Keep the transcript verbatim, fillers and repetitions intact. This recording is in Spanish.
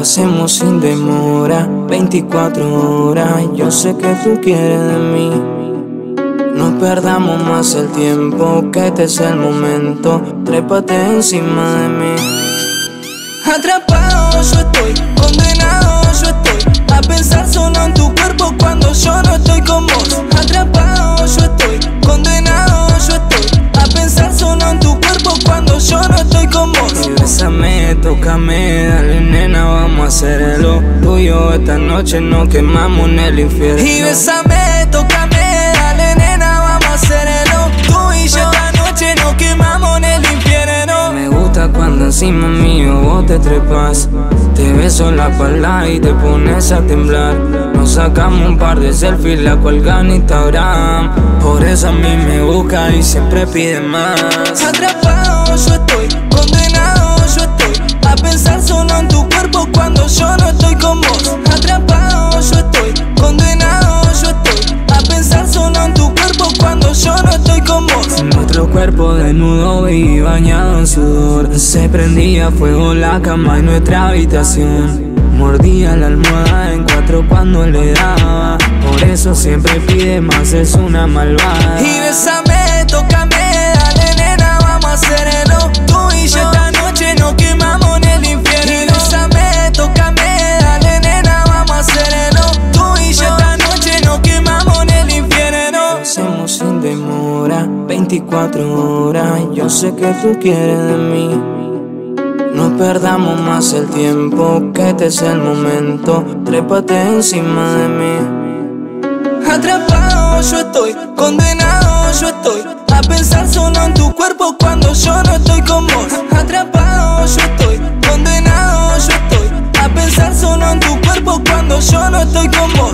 hacemos sin demora, veinticuatro horas. Yo sé que tú quieres de mí. No perdamos más el tiempo, que este es el momento. Trépate encima de mí. Atrapado yo estoy, condenado yo estoy a pensar solo en tu cuerpo cuando yo no estoy con vos. Atrapado yo estoy, condenado yo estoy a pensar solo en tu cuerpo cuando yo no estoy con vos. Y bésame, tócame, dale nena, vamos a hacerlo. Tú y yo esta noche nos quemamos en el infierno. Y bésame, tócame, dale nena, vamos a hacerlo. Tú y yo esta noche nos quemamos en el infierno. Me gusta cuando encima mío vos te trepas. Te beso en la espalda y te pones a temblar. Nos sacamos un par de selfies, la cuelgan en Instagram. Por eso a mí me busca y siempre pide más. Atrapado yo estoy, condenado yo estoy a pensar solo en tu cuerpo cuando yo no estoy con vos. Atrapado yo estoy, condenado yo estoy a pensar solo en tu cuerpo cuando yo no estoy con vos. Nuestro cuerpo desnudo y bañado en sudor. Se prendía fuego la cama en nuestra habitación. Mordía la almohada en cuatro cuando le daba. Por eso siempre pide más, es una malvada. Y bésame, tócame, dale nena, vamos a hacerlo. Tú y yo esta noche nos quemamos en el infierno. Y bésame, tócame, dale nena, vamos a hacerlo. Tú y yo esta noche nos quemamos en el infierno. Lo hacemos sin demora, veinticuatro horas. Yo sé que tú quieres de mí. No perdamos más el tiempo, que este es el momento. Trépate encima de mí. Atrapado yo estoy, condenado yo estoy a pensar solo en tu cuerpo cuando yo no estoy con vos. Atrapado yo estoy, condenado yo estoy a pensar solo en tu cuerpo cuando yo no estoy con vos.